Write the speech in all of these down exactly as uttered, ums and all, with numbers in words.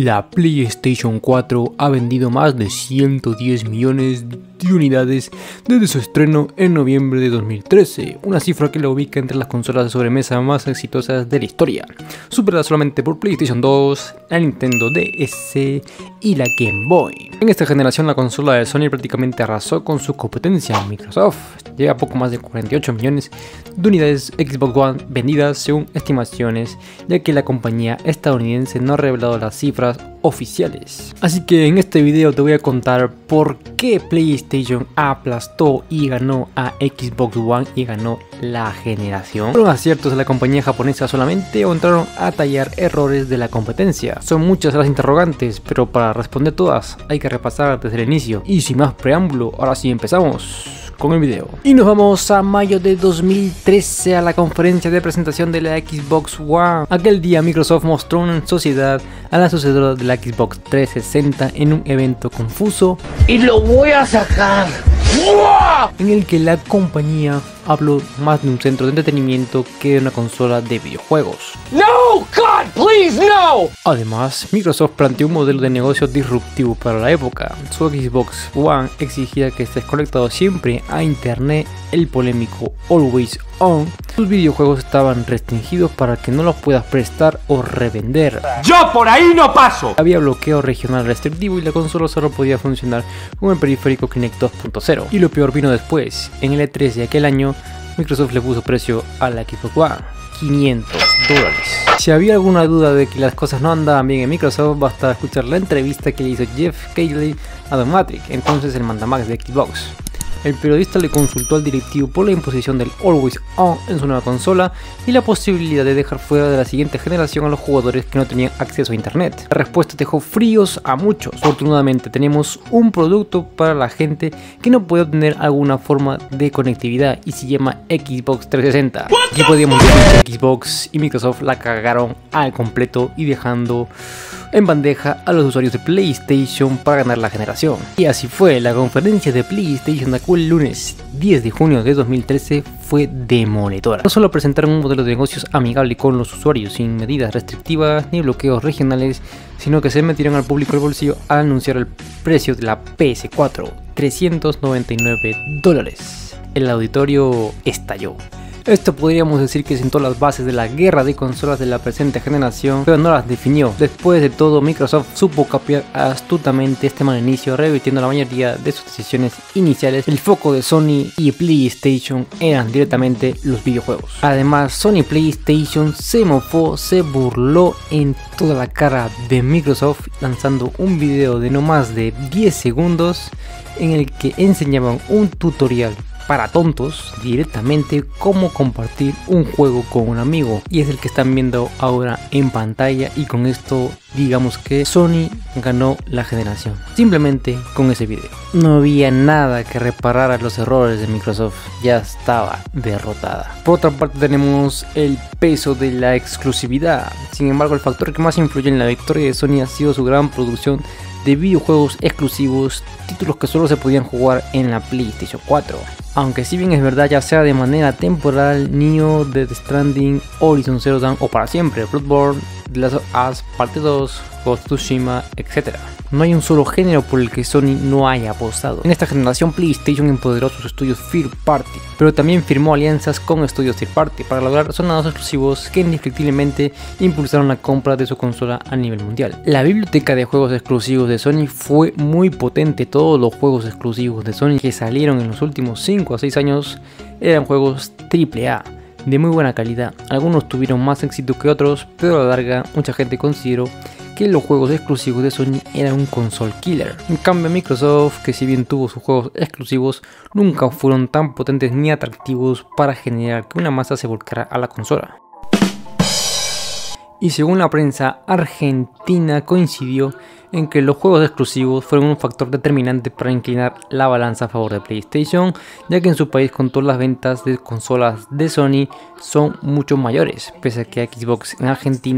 La PlayStation cuatro ha vendido más de ciento diez millones de unidades desde su estreno en noviembre de dos mil trece, una cifra que la ubica entre las consolas de sobremesa más exitosas de la historia, superada solamente por PlayStation dos, la Nintendo D S y la Game Boy. En esta generación la consola de Sony prácticamente arrasó con su competencia Microsoft, llega a poco más de cuarenta y ocho millones de unidades Xbox One vendidas según estimaciones, ya que la compañía estadounidense no ha revelado las cifras oficiales. Así que en este video te voy a contar por qué PlayStation aplastó y ganó a Xbox One y ganó la generación. ¿Fueron aciertos de la compañía japonesa solamente o entraron a tallar errores de la competencia? Son muchas las interrogantes, pero para responder todas hay que repasar desde el inicio. Y sin más preámbulo, ahora sí empezamos con el video. Y nos vamos a mayo de dos mil trece, a la conferencia de presentación de la Xbox One. Aquel día Microsoft mostró en sociedad a la sucesora de la Xbox trescientos sesenta en un evento confuso y lo voy a sacar, en el que la compañía habló más de un centro de entretenimiento que de una consola de videojuegos. No, God, please, no. Además, Microsoft planteó un modelo de negocio disruptivo para la época. Su Xbox One exigía que estés conectado siempre a internet, el polémico Always On. Sus videojuegos estaban restringidos para que no los puedas prestar o revender. Yo por ahí no paso. Había bloqueo regional restrictivo y la consola solo podía funcionar con el periférico Kinect dos punto cero. Y lo peor vino después. En el E tres de aquel año, Microsoft le puso precio a la Xbox One: quinientos dólares. Si había alguna duda de que las cosas no andaban bien en Microsoft, basta escuchar la entrevista que le hizo Jeff Keighley a Don Matrix, entonces el mandamax de Xbox. El periodista le consultó al directivo por la imposición del Always On en su nueva consola y la posibilidad de dejar fuera de la siguiente generación a los jugadores que no tenían acceso a internet. La respuesta dejó fríos a muchos. Afortunadamente tenemos un producto para la gente que no puede obtener alguna forma de conectividad y se llama Xbox trescientos sesenta. Aquí podíamos decir que Xbox y Microsoft la cagaron al completo y dejando en bandeja a los usuarios de PlayStation para ganar la generación. Y así fue. La conferencia de PlayStation el lunes diez de junio de dos mil trece fue demoledora. No solo presentaron un modelo de negocios amigable con los usuarios sin medidas restrictivas ni bloqueos regionales, sino que se metieron al público el bolsillo al anunciar el precio de la P S cuatro: trescientos noventa y nueve dólares. El auditorio estalló. Esto podríamos decir que sentó las bases de la guerra de consolas de la presente generación, pero no las definió. Después de todo, Microsoft supo copiar astutamente este mal inicio, revirtiendo la mayoría de sus decisiones iniciales. El foco de Sony y PlayStation eran directamente los videojuegos. Además, Sony PlayStation se mofó, se burló en toda la cara de Microsoft, lanzando un video de no más de diez segundos en el que enseñaban un tutorial para tontos directamente cómo compartir un juego con un amigo, y es el que están viendo ahora en pantalla. Y con esto digamos que Sony ganó la generación simplemente con ese video. No había nada que reparara los errores de Microsoft, ya estaba derrotada. Por otra parte tenemos el peso de la exclusividad. Sin embargo, el factor que más influyó en la victoria de Sony ha sido su gran producción de videojuegos exclusivos, títulos que solo se podían jugar en la PlayStation cuatro. Aunque si bien es verdad, ya sea de manera temporal, Nioh, Death Stranding, Horizon Zero Dawn o para siempre, Bloodborne, The Last of Us Parte dos, Ghost of Tsushima, etcétera. No hay un solo género por el que Sony no haya apostado. En esta generación PlayStation empoderó sus estudios Third Party, pero también firmó alianzas con estudios Third Party para lograr sonados exclusivos que indefectiblemente impulsaron la compra de su consola a nivel mundial. La biblioteca de juegos exclusivos de Sony fue muy potente. Todos los juegos exclusivos de Sony que salieron en los últimos cinco a seis años eran juegos triple A de muy buena calidad. Algunos tuvieron más éxito que otros, pero a la larga mucha gente consideró que los juegos exclusivos de Sony eran un console killer. En cambio, Microsoft, que si bien tuvo sus juegos exclusivos, nunca fueron tan potentes ni atractivos para generar que una masa se volcara a la consola. Y según la prensa argentina, coincidió en que los juegos exclusivos fueron un factor determinante para inclinar la balanza a favor de PlayStation, ya que en su país con todas las ventas de consolas de Sony son mucho mayores, pese a que Xbox en Argentina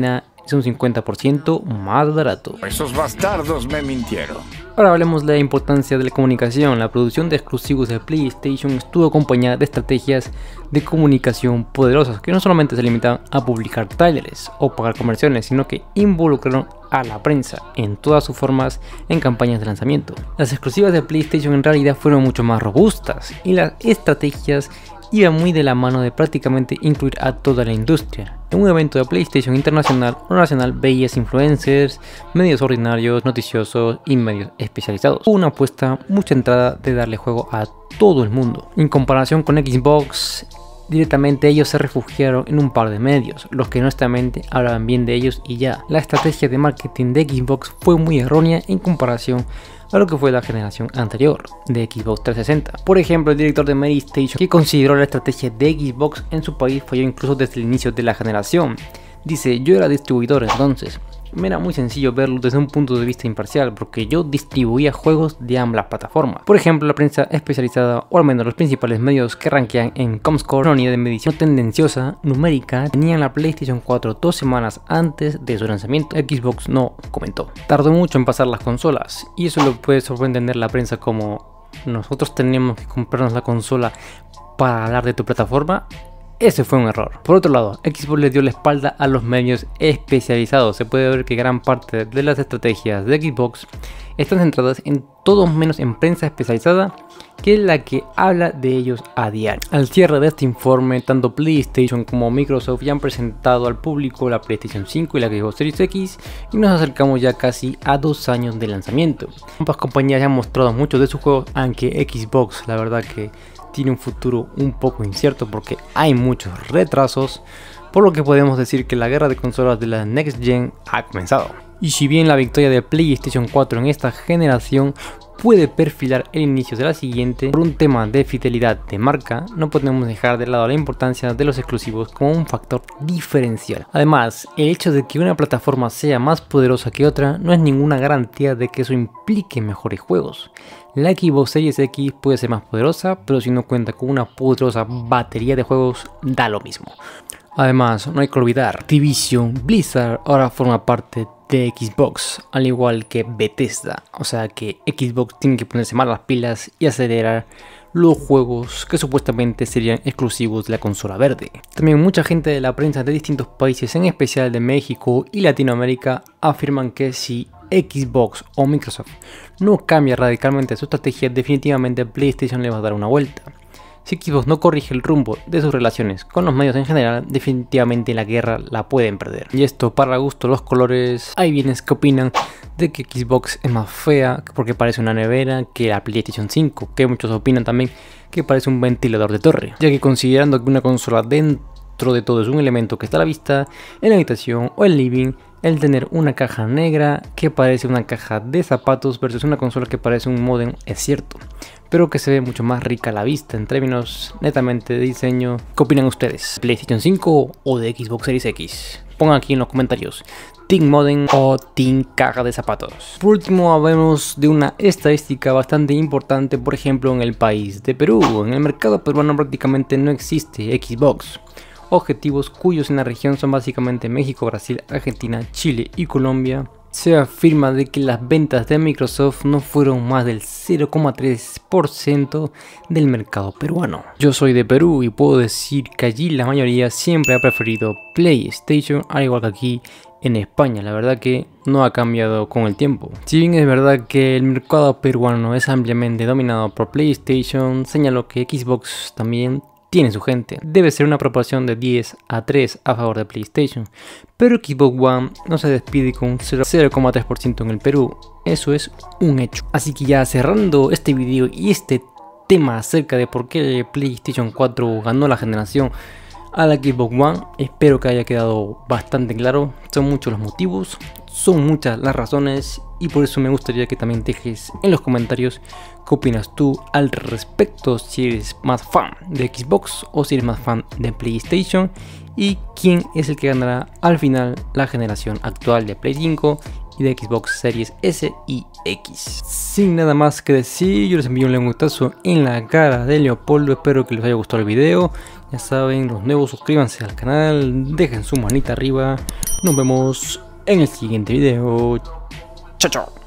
es un cincuenta por ciento más barato. Esos bastardos me mintieron. Ahora hablemos de la importancia de la comunicación. La producción de exclusivos de PlayStation estuvo acompañada de estrategias de comunicación poderosas que no solamente se limitaban a publicar trailers o pagar conversiones, sino que involucraron a la prensa en todas sus formas en campañas de lanzamiento. Las exclusivas de PlayStation en realidad fueron mucho más robustas y las estrategias iba muy de la mano de prácticamente incluir a toda la industria. En un evento de PlayStation internacional o nacional veías influencers, medios ordinarios, noticiosos y medios especializados. Una apuesta muy centrada de darle juego a todo el mundo. En comparación con Xbox, directamente ellos se refugiaron en un par de medios, los que honestamente hablaban bien de ellos y ya. La estrategia de marketing de Xbox fue muy errónea en comparación a lo que fue la generación anterior de Xbox trescientos sesenta. Por ejemplo, el director de PlayStation, que consideró la estrategia de Xbox en su país, falló incluso desde el inicio de la generación. Dice: yo era distribuidor entonces. Me era muy sencillo verlo desde un punto de vista imparcial, porque yo distribuía juegos de ambas plataformas. Por ejemplo, la prensa especializada, o al menos los principales medios que rankean en Comscore, una unidad de medición tendenciosa numérica, tenían la PlayStation cuatro dos semanas antes de su lanzamiento. Xbox no comentó. Tardó mucho en pasar las consolas, y eso lo puede sorprender la prensa como: nosotros teníamos que comprarnos la consola para hablar de tu plataforma. Ese fue un error. Por otro lado, Xbox le dio la espalda a los medios especializados. Se puede ver que gran parte de las estrategias de Xbox están centradas en todo menos en prensa especializada, que es la que habla de ellos a diario. Al cierre de este informe, tanto PlayStation como Microsoft ya han presentado al público la PlayStation cinco y la Xbox Series X, y nos acercamos ya casi a dos años de lanzamiento. Ambas compañías ya han mostrado muchos de sus juegos, aunque Xbox la verdad que tiene un futuro un poco incierto porque hay muchos retrasos, por lo que podemos decir que la guerra de consolas de la Next Gen ha comenzado. Y si bien la victoria de PlayStation cuatro en esta generación puede perfilar el inicio de la siguiente, por un tema de fidelidad de marca, no podemos dejar de lado la importancia de los exclusivos como un factor diferencial. Además, el hecho de que una plataforma sea más poderosa que otra no es ninguna garantía de que eso implique mejores juegos. La Xbox Series X puede ser más poderosa, pero si no cuenta con una poderosa batería de juegos, da lo mismo. Además, no hay que olvidar, Activision Blizzard ahora forma parte de Xbox, al igual que Bethesda, o sea que Xbox tiene que ponerse más las pilas y acelerar los juegos que supuestamente serían exclusivos de la consola verde. También mucha gente de la prensa de distintos países, en especial de México y Latinoamérica, afirman que si Xbox o Microsoft no cambia radicalmente su estrategia, definitivamente PlayStation le va a dar una vuelta. Si Xbox no corrige el rumbo de sus relaciones con los medios en general, definitivamente la guerra la pueden perder. Y esto para gusto los colores. Hay bienes que opinan de que Xbox es más fea porque parece una nevera que la PlayStation cinco, que muchos opinan también que parece un ventilador de torre, ya que considerando que una consola dentro de todo es un elemento que está a la vista en la habitación o el living, el tener una caja negra que parece una caja de zapatos versus una consola que parece un modem es cierto, pero que se ve mucho más rica a la vista en términos netamente de diseño. ¿Qué opinan ustedes? ¿PlayStation cinco o de Xbox Series X? Pongan aquí en los comentarios, ¿team modem o team caja de zapatos? Por último, hablemos de una estadística bastante importante, por ejemplo en el país de Perú. En el mercado peruano prácticamente no existe Xbox. Objetivos cuyos en la región son básicamente México, Brasil, Argentina, Chile y Colombia. Se afirma de que las ventas de Microsoft no fueron más del cero coma tres por ciento del mercado peruano. Yo soy de Perú y puedo decir que allí la mayoría siempre ha preferido PlayStation, al igual que aquí en España. La verdad que no ha cambiado con el tiempo. Si bien es verdad que el mercado peruano es ampliamente dominado por PlayStation, señaló que Xbox también tiene su gente. Debe ser una proporción de diez a tres a favor de PlayStation, pero Xbox One no se despide con un cero coma tres por ciento en el Perú. Eso es un hecho. Así que ya cerrando este video y este tema acerca de por qué PlayStation cuatro ganó la generación a la Xbox One, espero que haya quedado bastante claro. Son muchos los motivos, son muchas las razones, y por eso me gustaría que también dejes en los comentarios qué opinas tú al respecto, si eres más fan de Xbox o si eres más fan de PlayStation, y quién es el que ganará al final la generación actual de Play cinco y de Xbox Series S y X. Sin nada más que decir, yo les envío un gustazo en la cara de Leopoldo. Espero que les haya gustado el video. Ya saben, los nuevos suscríbanse al canal, dejen su manita arriba. Nos vemos en el siguiente video. Chao, chao.